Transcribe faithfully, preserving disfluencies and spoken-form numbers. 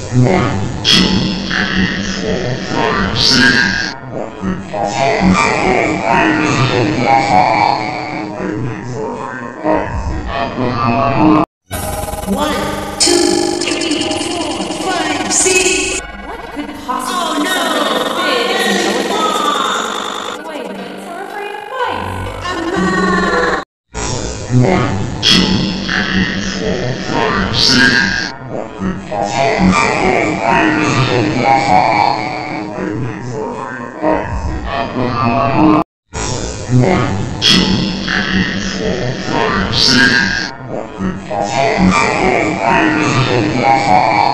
One, two, three, four, five, six. One, two, three, four, five, six. What could possibly Oh be no! something as big as an elephant? Wait a minute, so we're afraid of mice. One, two, three, four, five, six. One, two, three, four, five, six.